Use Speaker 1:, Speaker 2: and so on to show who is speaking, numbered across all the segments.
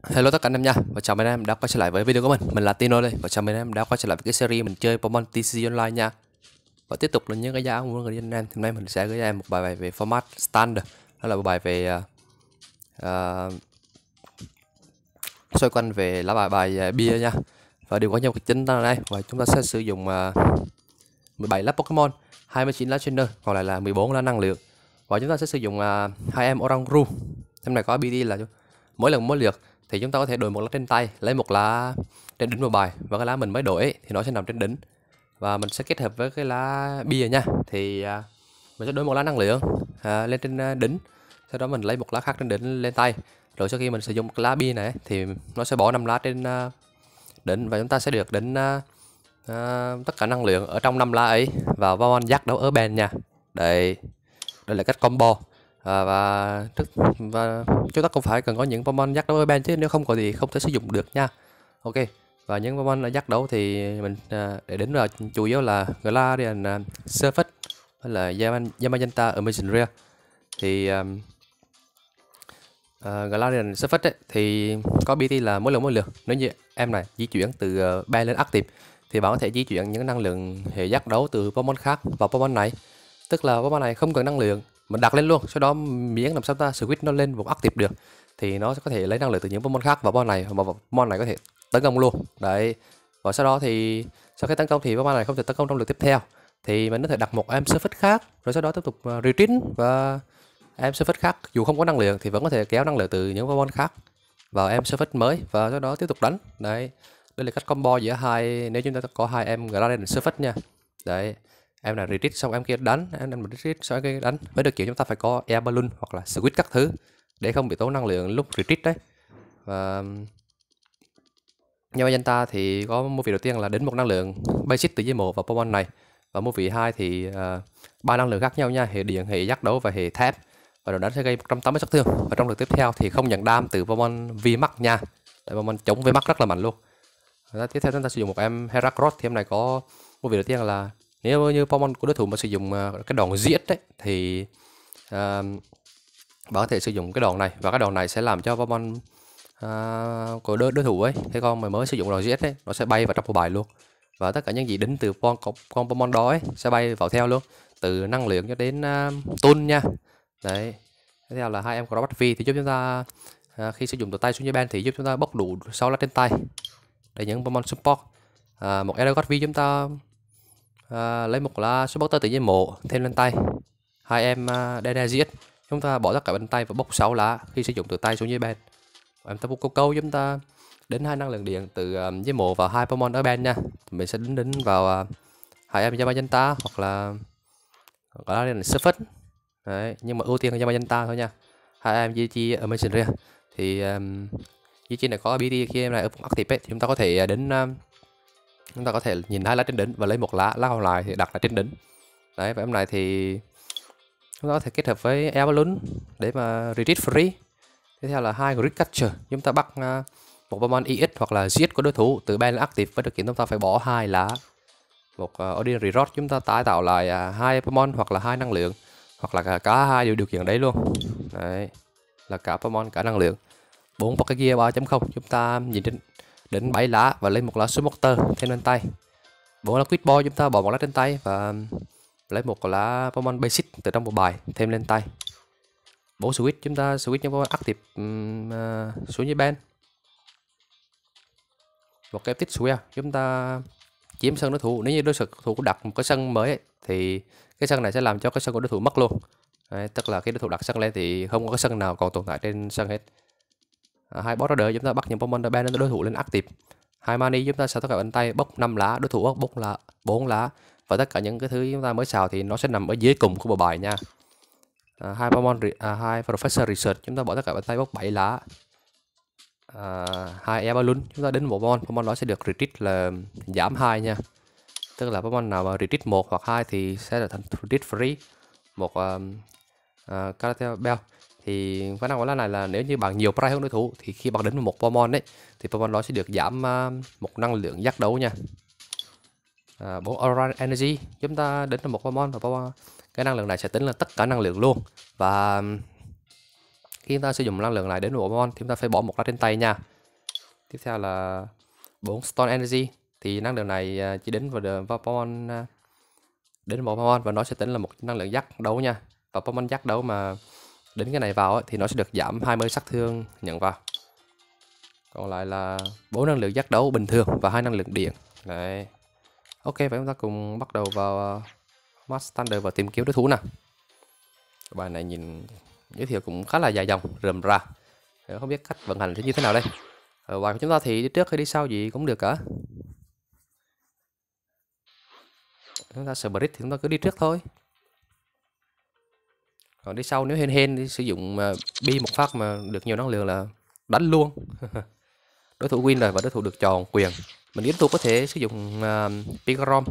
Speaker 1: Hello tất cả anh em nha, và chào mừng anh em đã quay trở lại với video của mình là Tino đây, và chào mừng anh em đã quay trở lại với cái series mình chơi Pokemon TCG Online nha. Và tiếp tục là những cái giá của người anh em, thì hôm nay mình sẽ gửi cho em một bài về format standard, đó là một bài về xoay quanh về lá bài bia nha. Và điều quan trọng chính là đây, và chúng ta sẽ sử dụng 17 lá Pokemon, 29 lá trainer, còn lại là 14 lá năng lượng. Và chúng ta sẽ sử dụng 2 em Oranguru. Em này có BD là mỗi lần mỗi lượt thì chúng ta có thể đổi một lá trên tay, lấy một lá trên đỉnh một bài, và cái lá mình mới đổi ấy, thì nó sẽ nằm trên đỉnh, và mình sẽ kết hợp với cái lá bia nha. Thì mình sẽ đổi một lá năng lượng lên trên đỉnh, sau đó mình lấy một lá khác trên đỉnh lên tay. Rồi sau khi mình sử dụng cái lá bia này thì nó sẽ bỏ 5 lá trên đỉnh, và chúng ta sẽ được đỉnh tất cả năng lượng ở trong 5 lá ấy vào Pokemon dắt đấu ở bên nha. Đây đây là cách combo. Và chúng ta cũng phải cần có những Pokemon dắt đấu ở bên, chứ nếu không có thì không thể sử dụng được nha. Ok, và những Pokemon dắt đấu thì mình để đến là chủ yếu là Galarian Surface hay là Yamagenta ở Mission Rare. Thì Galarian Surface ấy, thì có BT là mỗi lần mỗi lượt. Nếu như em này di chuyển từ ban lên active thì bạn có thể di chuyển những năng lượng hệ dắt đấu từ Pokemon khác vào Pokemon này. Tức là Pokemon này không cần năng lượng, mình đặt lên luôn, sau đó miễn làm sao ta switch nó lên vùng active được thì nó sẽ có thể lấy năng lượng từ những Pokemon khác vào Pokemon này, và Pokemon này có thể tấn công luôn. Đấy, và sau đó thì sau khi tấn công thì Pokemon này không thể tấn công trong lượt tiếp theo, thì mình có thể đặt một em surface khác, rồi sau đó tiếp tục retreat, và em surface khác dù không có năng lượng thì vẫn có thể kéo năng lượng từ những Pokemon khác vào em surface mới, và sau đó tiếp tục đánh. Đấy, đây là cách combo giữa hai, nếu chúng ta có hai em Galarian surface nha. Đấy, em là retreat xong em kia đánh, em retreat xong em kia đánh. Với được kiểu chúng ta phải có air balloon hoặc là switch các thứ để không bị tốn năng lượng lúc retreat đấy. Và Magenta thì có move đầu tiên là đến một năng lượng basic từ dưới một vào Pokemon này, và move 2 thì ba năng lượng khác nhau nha, hệ điện, hệ giác đấu và hệ thép, và đầu đánh sẽ gây 180 sát thương. Và trong lượt tiếp theo thì không nhận đam từ Pokemon VMAX nha, tại Pokemon chống VMAX rất là mạnh luôn. Và tiếp theo chúng ta sử dụng một em Heracross, thì em này có move đầu tiên là nếu như Pokemon của đối thủ mà sử dụng cái đòn giết đấy thì bạn có thể sử dụng cái đòn này, và cái đòn này sẽ làm cho Pokemon của đối thủ ấy, cái con mà mới sử dụng đòn giết ấy, nó sẽ bay vào trong bộ bài luôn, và tất cả những gì đính từ con Pokemon đó ấy, sẽ bay vào theo luôn, từ năng lượng cho đến tool nha. Đấy, tiếp theo là hai em Crobat V thì giúp chúng ta khi sử dụng từ tay xuống dưới ban thì giúp chúng ta bốc đủ 6 lá trên tay để những Pokemon support. Một Elgot V chúng ta lấy một lá supporter tự nhiên mộ thêm lên tay. Hai em Denazit chúng ta bỏ tất cả bên tay và bốc 6 lá khi sử dụng từ tay xuống dưới ban. Em Tapu Câu chúng ta đến hai năng lượng điện từ dưới mộ vào hai Pokemon ở ban nha. Mình sẽ đính vào hai em Yamagenta hoặc là gọi là Surface. Đấy, nhưng mà ưu tiên là Yamagenta thôi nha. Hai em GG ở Mission Rare thì GG này có BD, khi em này ở vùng active ấy, thì chúng ta có thể đến chúng ta có thể nhìn hai lá trên đỉnh và lấy một lá còn lại thì đặt lại trên đỉnh. Đấy, và em này thì chúng ta có thể kết hợp với Air Balloon để mà retreat free. Tiếp theo là hai Grid Catcher, chúng ta bắt một Pokemon EX hoặc là GX của đối thủ từ ban active, với điều kiện chúng ta phải bỏ hai lá. Một Ordinary Rod chúng ta tái tạo lại hai Pokemon hoặc là hai năng lượng, hoặc là cả hai điều kiện đấy luôn. Đấy, là cả Pokemon cả năng lượng. 4 Pocket Gear 3.0 chúng ta nhìn đến 7 lá và lấy một lá Supporter thêm lên tay. 4 lá Quick Boy chúng ta bỏ một lá trên tay và lấy một lá Pokemon Basic từ trong một bài thêm lên tay. 4 switch chúng ta switch những Pokemon active xuống dưới ban. Một cái tích Square chúng ta chiếm sân đối thủ. Nếu như đối thủ đặt một cái sân mới ấy, thì cái sân này sẽ làm cho cái sân của đối thủ mất luôn. Đấy, tức là khi đối thủ đặt sân lên thì không có cái sân nào còn tồn tại trên sân hết. Hai boss order chúng ta bắt những Pokemon ban đối thủ lên active. Hai mani chúng ta sẽ tất cả bên tay bốc 5 lá, đối thủ bốc 4 lá, và tất cả những cái thứ chúng ta mới xào thì nó sẽ nằm ở dưới cùng của bộ bài nha. Hai Pokemon hai Professor Research chúng ta bỏ tất cả bên tay bốc 7 lá. Hai Air Balloon chúng ta đến một Pokemon đó sẽ được retreat là giảm 2 nha, tức là Pokemon nào mà retreat 1 hoặc 2 thì sẽ là thành retreat free. Một Character Bell thì khả năng của lá này là nếu như bạn nhiều price hơn đối thủ thì khi bạn đến một Pokemon đấy thì Pokemon đó sẽ được giảm một năng lượng giác đấu nha. 4 Orange Energy chúng ta đến một Pokemon và cái năng lượng này sẽ tính là tất cả năng lượng luôn, và khi chúng ta sử dụng năng lượng này đến một Pokemon thì chúng ta phải bỏ một lá trên tay nha. Tiếp theo là 4 Stone Energy. Thì năng lượng này chỉ đến vào Pokemon đến một Pokemon và nó sẽ tính là một năng lượng dắt đấu nha. Và Pokemon dắt đấu mà đến cái này vào thì nó sẽ được giảm 20 sát thương nhận vào. Còn lại là 4 năng lượng dắt đấu bình thường và 2 năng lượng điện. Đấy. Ok, vậy chúng ta cùng bắt đầu vào Match Thunder và tìm kiếm đối thủ nào. Bài này nhìn giới thiệu cũng khá là dài dòng, rườm rà. Không biết cách vận hành sẽ như thế nào đây. Bài của chúng ta thì đi trước hay đi sau gì cũng được cả. Chúng ta Spirit thì chúng ta cứ đi trước thôi. Còn đi sau nếu hên thì sử dụng bi một phát mà được nhiều năng lượng là đánh luôn. Đối thủ win rồi và đối thủ được tròn quyền. Mình tiếp tục có thể sử dụng Pikarom.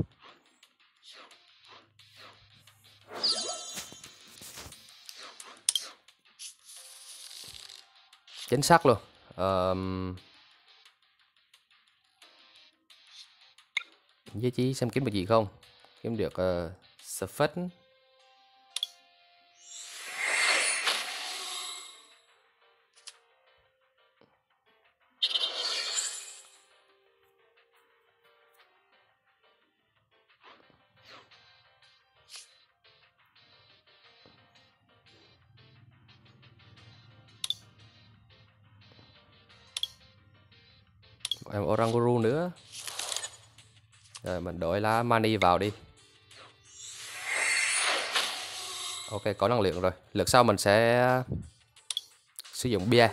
Speaker 1: Chính xác luôn. Với chí xem kiếm được gì không? Kiếm được Surface. Em Oranguru nữa. Rồi mình đổi lá Mani vào đi. Ok, có năng lượng rồi. Lượt sau mình sẽ sử dụng bia.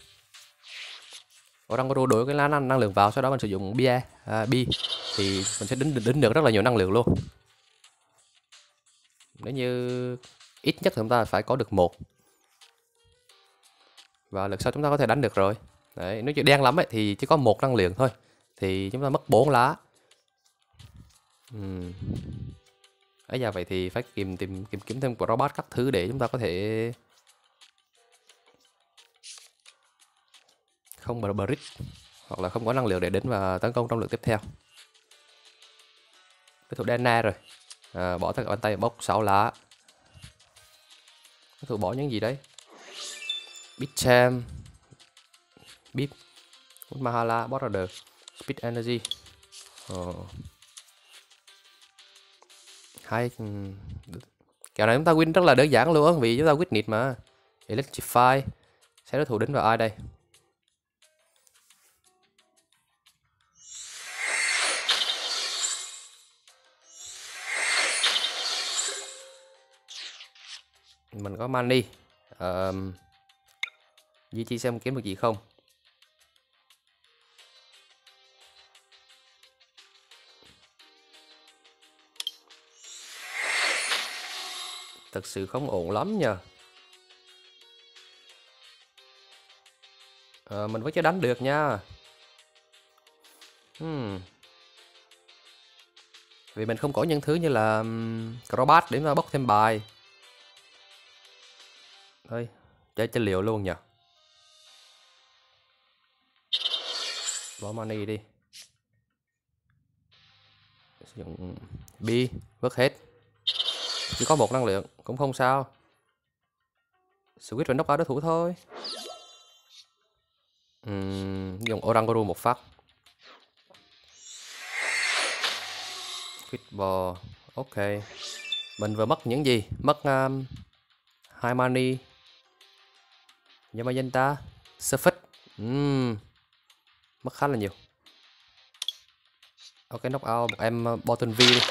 Speaker 1: Oranguru đổi cái lá năng lượng vào, sau đó mình sử dụng bia bi thì mình sẽ đính được rất là nhiều năng lượng luôn. Nếu như ít nhất thì chúng ta phải có được 1. Và lượt sau chúng ta có thể đánh được rồi. Đấy, nếu như đen lắm ấy thì chỉ có 1 năng lượng thôi thì chúng ta mất 4 lá. Ấy giờ vậy thì phải tìm kiếm thêm của robot các thứ để chúng ta có thể không brick hoặc là không có năng lượng để đến và tấn công trong lượt tiếp theo. Đối thủ Dana rồi. Bỏ tất cả bàn tay bốc 6 lá. Đối thủ bỏ những gì đấy? Bicham, Bip, Mahala, Border, Speed Energy. Kèo này chúng ta win rất là đơn giản luôn vì chúng ta Witness mà. Electrify. Sẽ đối thủ đến vào ai đây? Mình có Mani. Duy chi xem kiếm được gì không. Thật sự không ổn lắm nhờ. Mình vẫn chưa đánh được nha. Vì mình không có những thứ như là Crobat để mà bốc thêm bài. Thôi, chơi liều luôn nhờ. Bỏ Mani đi. Sử dụng bi, vứt hết. Chỉ có 1 năng lượng, cũng không sao. Switch và knock out đối thủ thôi. Dùng Oranguru một phát. Fitball, ok. Mình vừa mất những gì? Mất 2 Mani. Magenta, Surface. Mất khá là nhiều. Ok, knock out một em Bottom V đi.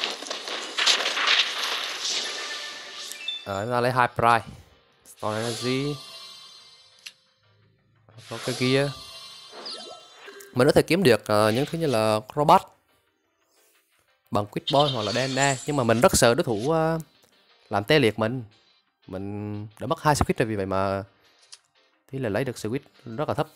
Speaker 1: Chúng ta lấy 2 Pride. Stone Energy. Có cái kia. Mình có thể kiếm được những thứ như là robot bằng Quick Ball hoặc là DNA. Nhưng mà mình rất sợ đối thủ làm tê liệt mình. Mình đã mất 2 switch rồi, vì vậy mà thì là lấy được switch rất là thấp.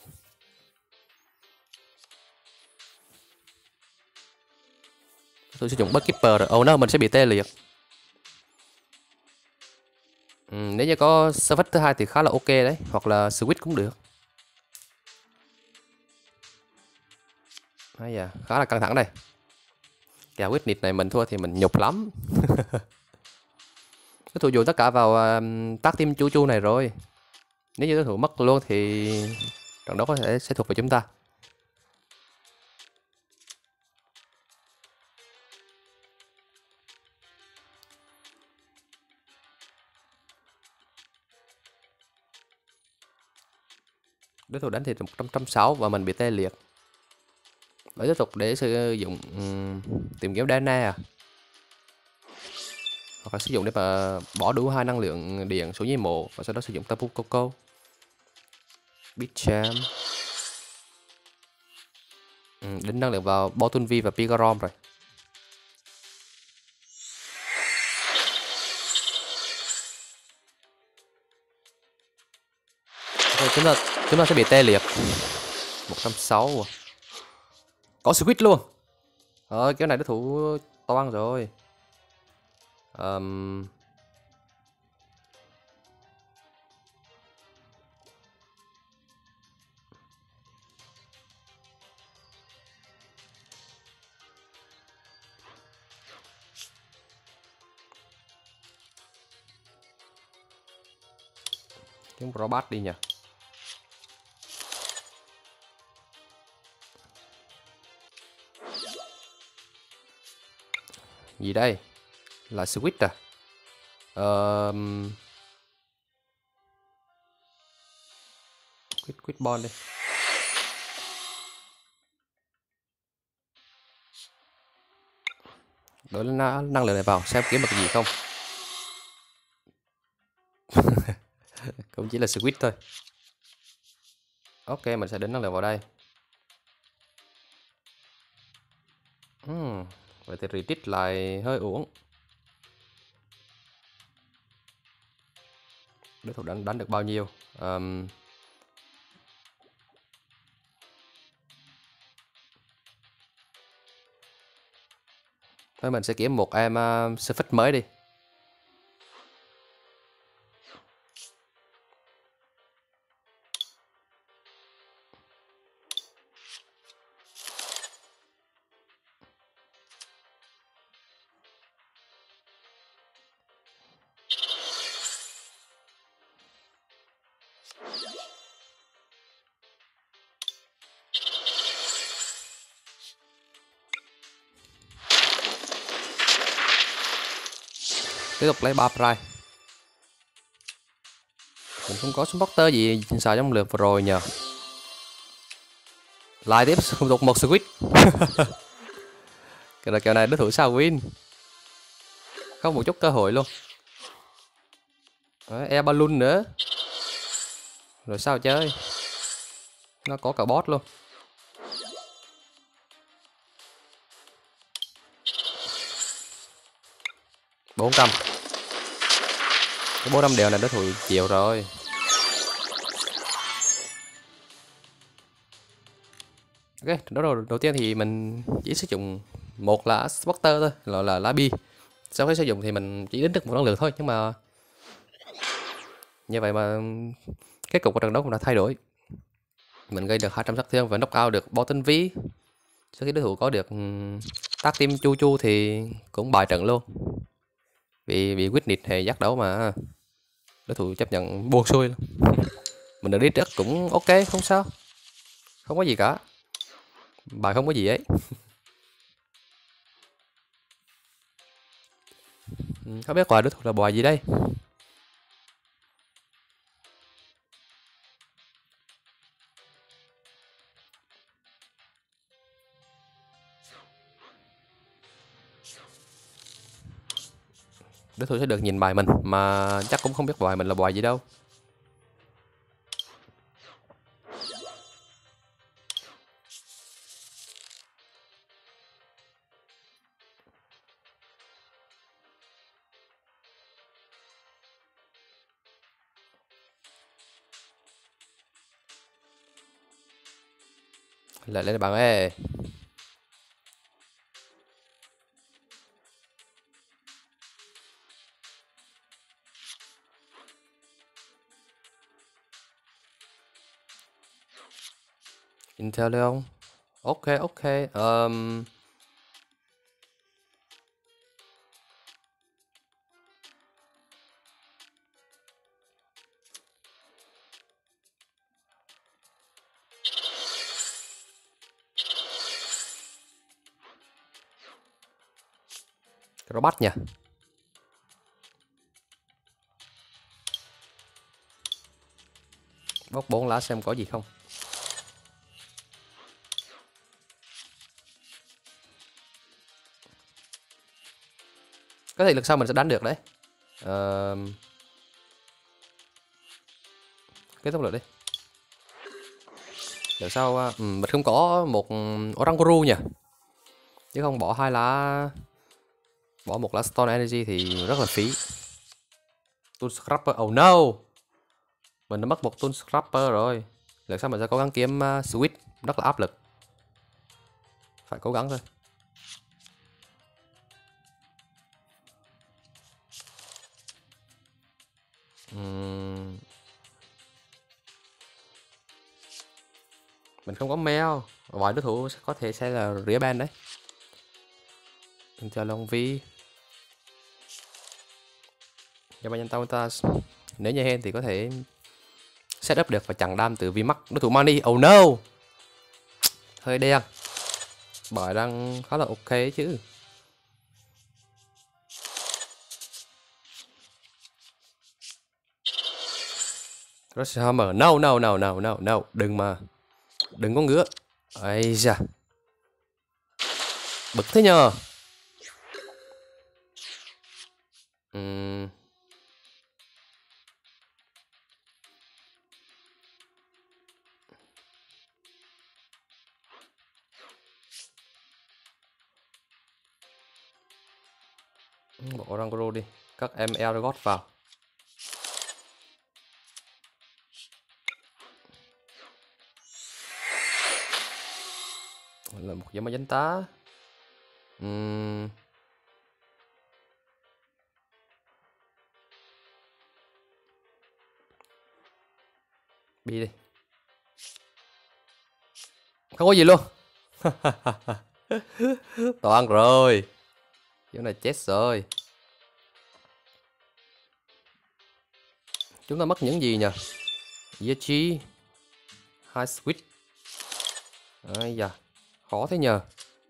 Speaker 1: Tôi sử dụng Bug Keeper rồi. Oh no, mình sẽ bị tê liệt. Nếu như có service thứ hai thì khá là ok đấy, hoặc là switch cũng được. Đấy da, khá là căng thẳng đây. Kèo Witness này mình thua thì mình nhục lắm. Cái thủ dụ tất cả vào tác team chu này rồi. Nếu như đối thủ mất luôn thì trận đấu có thể sẽ thuộc về chúng ta. Đối thủ đánh thì 160 và mình bị tê liệt. Để tiếp tục để sử dụng tìm kiếm Dana à, hoặc là sử dụng để mà bỏ đủ 2 năng lượng điện xuống dưới mộ và sau đó sử dụng Tapu Koko. Big Jam. Đính năng lượng vào Botunvi và Picarom rồi. Okay, chúng ta sẽ bị tê liệt. 160 à. Có Squid luôn. Cái này đối thủ toan rồi. Kiếm robot đi nhỉ. Gì đây? Là Squid à? Quit ball đi. Đổi năng lượng này vào xem kiếm được gì không. Cũng chỉ là Squid thôi. Ok, mình sẽ đính năng lượng vào đây. Vậy thì retreat lại hơi uổng. Đối thủ đánh được bao nhiêu? Thôi mình sẽ kiếm một em surface mới đi. Tiếp tục lấy 3 prize. Mình không có supporter gì xài trong lượt vừa rồi nhờ. Lại tiếp tục một Squid. Kèo này đối thủ sao win. Không một chút cơ hội luôn. Air balloon nữa. Rồi sao chơi. Nó có cả boss luôn. 400. Cái 400 đều này đối thủ chịu rồi. Ok, đầu tiên thì mình chỉ sử dụng một lá spotter thôi, là lá bi. Sau khi sử dụng thì mình chỉ đánh được một năng lượng thôi, nhưng mà như vậy mà kết cục của trận đấu cũng đã thay đổi. Mình gây được 200 sát thương và knock out được Bolton V. Sau khi đối thủ có được tác team chu chu thì cũng bài trận luôn. Vì bị Witness thì giác đấu mà đối thủ chấp nhận buông xuôi luôn. Mình được đi trước cũng ok, không sao, không có gì cả, bài không có gì ấy. Không biết bài đối thủ là bài gì đây. Đối thủ sẽ được nhìn bài mình mà chắc cũng không biết bài mình là bài gì đâu. Lại lên bạn ơi. Inteleon. Ok. Robot nha. Bóc 4 lá xem có gì không. Có thể lần sau mình sẽ đánh được đấy. Ờ, kết thúc được đi. Lần sau mình không có một Oranguru nhỉ, chứ không bỏ một lá Stone Energy thì rất là phí. Tool Scrapper, oh no, mình đã mất một Tool Scrapper rồi. Lần sau mình sẽ cố gắng kiếm Switch, rất là áp lực, phải cố gắng thôi. Mình không có mèo, vài đối thủ có thể sẽ là rỉa ban đấy. Chờ Long Vi, Yamayantauntas. Nếu như hen thì có thể setup được và chặn đam từ VMAX đối thủ Mani. Oh no, hơi đen, bởi đang khá là ok chứ. Rush Hammer, no no no no no no, đừng có ngứa. Ây da, bực thế nhờ. Bỏ Oranguru đi, các em Elgot vào. Là một giám danh tá. Bi đi, không có gì luôn. Toàn rồi, chỗ này chết rồi. Chúng ta mất những gì nhỉ? Yechi, hai switch. Ai da, khó thế nhờ.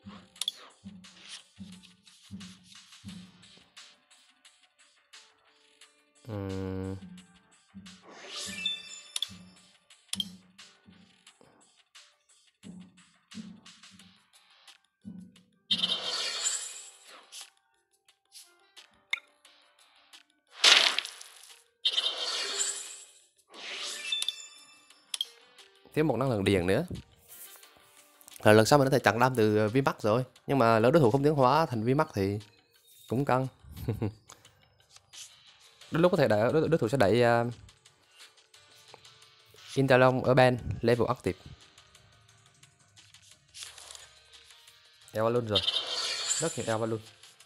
Speaker 1: Thiếu một năng lượng điện nữa. Rồi lần sau mình có thể chặn đam từ VMAX rồi. Nhưng mà lỡ đối thủ không tiến hóa thành VMAX thì cũng căng. Đến lúc có thể đối thủ sẽ đẩy Interlong ở ban level active. Eva luôn rồi, rất nhiều Eva luôn.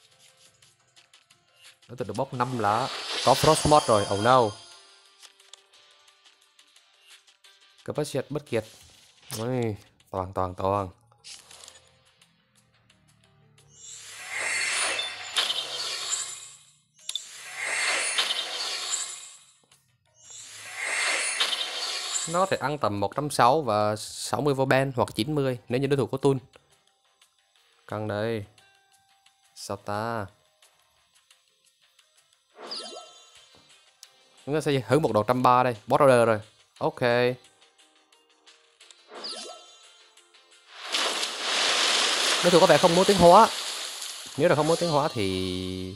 Speaker 1: Đối thủ được bóc 5 lá, có Frostmoth rồi. Oh no, Capacity bất kiệt. Ôi, toàn. Nó có thể ăn tầm 160 và 60 vô ban hoặc 90 nếu như đối thủ có tool. Căng đây. Sao ta? Chúng ta sẽ hứng một đồ 130 đây. Boss order rồi. Ok. Đối thủ có vẻ không muốn tiến hóa. Nếu là không muốn tiến hóa thì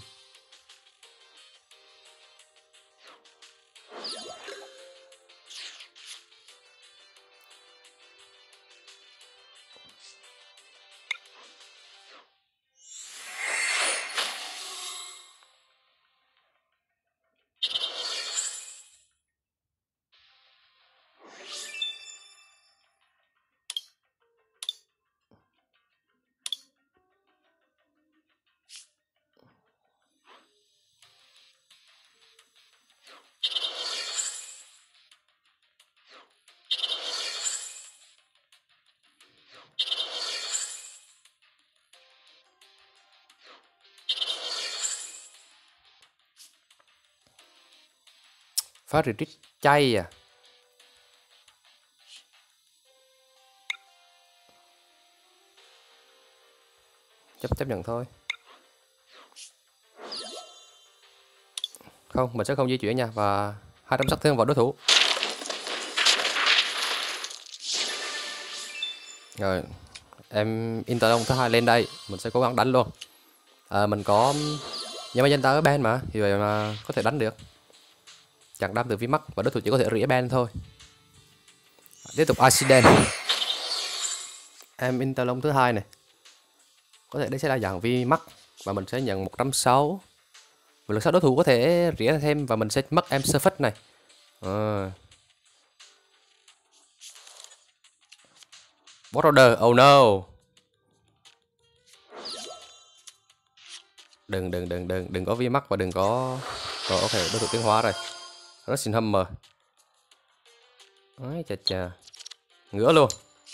Speaker 1: phá retreat chay à. Chấp nhận thôi. Không, mình sẽ không di chuyển nha. Và 200 sát thương vào đối thủ. Rồi, em Interlong thứ hai lên đây, mình sẽ cố gắng đánh luôn. Mình có Nhưng mà ta ở ban mà, vì vậy mà có thể đánh được. Chẳng đam từ VMAX và đối thủ chỉ có thể rỉa ban thôi. Tiếp tục Accident. Em Interlong thứ hai này. Có thể đây sẽ là dạng VMAX và mình sẽ nhận 160. Và lần sau đối thủ có thể rỉa thêm và mình sẽ mất em Surface này. Boss Order, oh no. Đừng có VMAX và đừng có. Rồi ok, đối thủ tiến hóa rồi. Russian Hammer. Ấy chà. Ngửa luôn.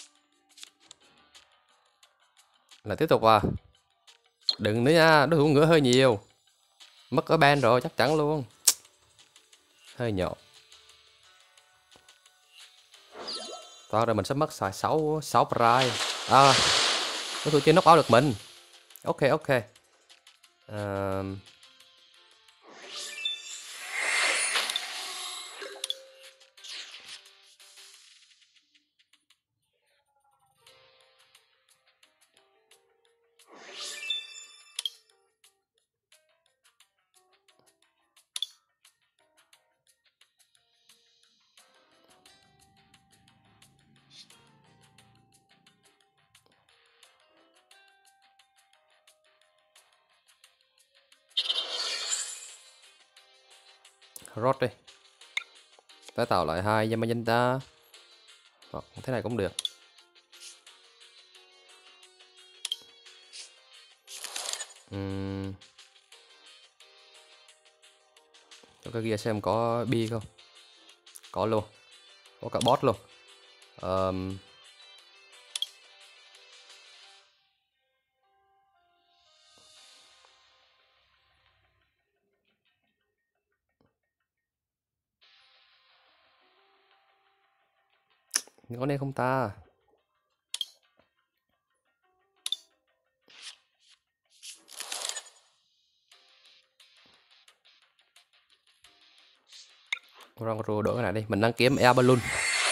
Speaker 1: Là tiếp tục à. Đừng nữa nha, đối thủ ngửa hơi nhiều. Mất ở ban rồi chắc chắn luôn. Hơi nhỏ. Toàn rồi mình sẽ mất xài 6 prime. À, đối thủ chưa knock out được mình. Ok. Rod đi. Tái tạo lại 2 Yamagenta. Hoặc thế này cũng được. Cho cái kia xem có bi không. Có luôn. Có cả boss luôn. Có nên không ta? Rangro đổi cái này đi. Mình đang kiếm Air Balloon.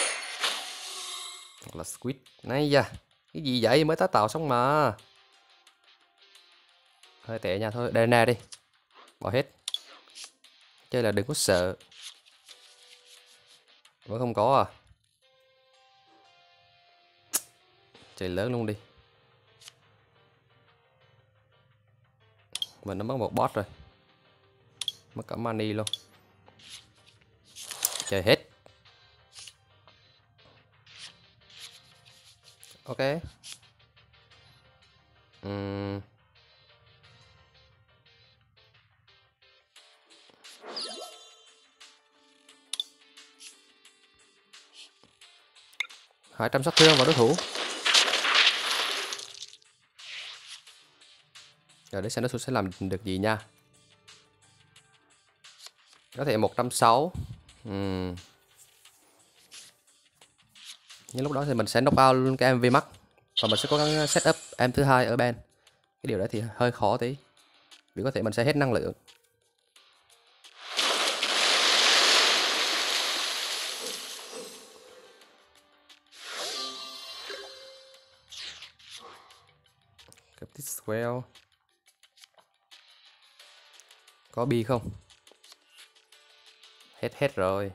Speaker 1: Hoặc là Squid. Này da. Cái gì vậy? Mới tái tạo xong mà. Hơi tệ nha. Thôi đây nè đi. Bỏ hết. Chơi là đừng có sợ. Vẫn không có à. Chơi lớn luôn đi. Mình đã mất một boss rồi. Mất cả money luôn. Chơi hết. Ok. Hai trăm sát thương vào đối thủ. Rồi để xem đối thủ sẽ làm được gì nha. Có thể 160. Nhưng lúc đó thì mình sẽ knock out luôn cái em VMAX. Và mình sẽ cố gắng setup em thứ hai ở ban. Cái điều đấy thì hơi khó tí. Vì có thể mình sẽ hết năng lượng. Captain Swell. Có bi không? Hết rồi.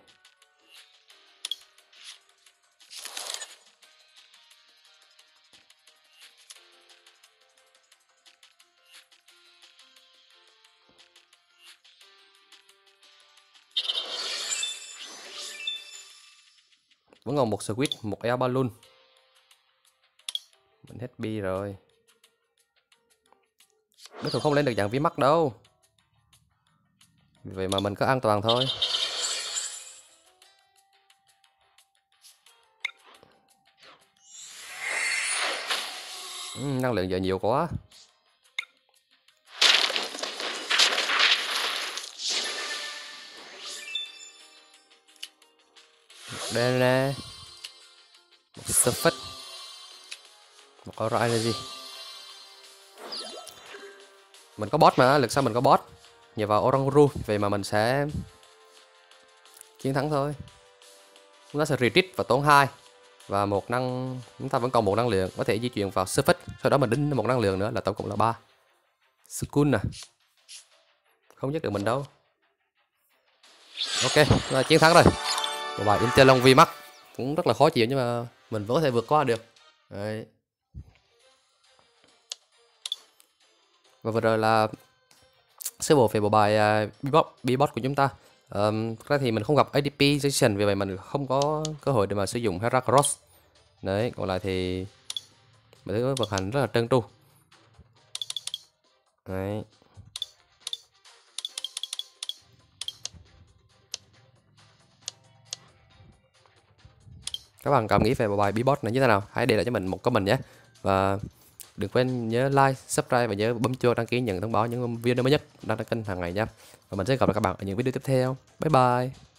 Speaker 1: Vẫn còn một Squid, một Air Balloon. Mình hết bi rồi. Đối thủ không lên được dạng VMAX đâu. Vì vậy mà mình cứ an toàn thôi. Năng lượng giờ nhiều quá. Đây nè. Một Surface. Một Aura Energy. Mình có boss mà, lực sau mình có boss. Nhờ vào Oranguru. Vậy mà mình sẽ chiến thắng thôi. Chúng ta sẽ retreat và tốn 2. Và chúng ta vẫn còn một năng lượng. Có thể di chuyển vào Surface. Sau đó mình đính một năng lượng nữa là tổng cộng là 3. Skun nè. Không giết được mình đâu. Ok, là chiến thắng rồi. Một bài Interlong VMAX cũng rất là khó chịu nhưng mà mình vẫn có thể vượt qua được. Đấy. Và vừa rồi là sơ bộ về bộ bài Bebop của chúng ta. Thực ra thì mình không gặp ADP Jason, vì vậy mình không có cơ hội để mà sử dụng Hera Cross. Đấy, còn lại thì mình thấy vận hành rất là trơn tru. Đấy. Các bạn cảm nghĩ về bộ bài Bebop này như thế nào? Hãy để lại cho mình một comment nhé. Và đừng quên nhớ like, subscribe và nhớ bấm chuông đăng ký nhận thông báo những video mới nhất đang đăng kênh hàng ngày nha. Và mình sẽ gặp lại các bạn ở những video tiếp theo. Bye bye.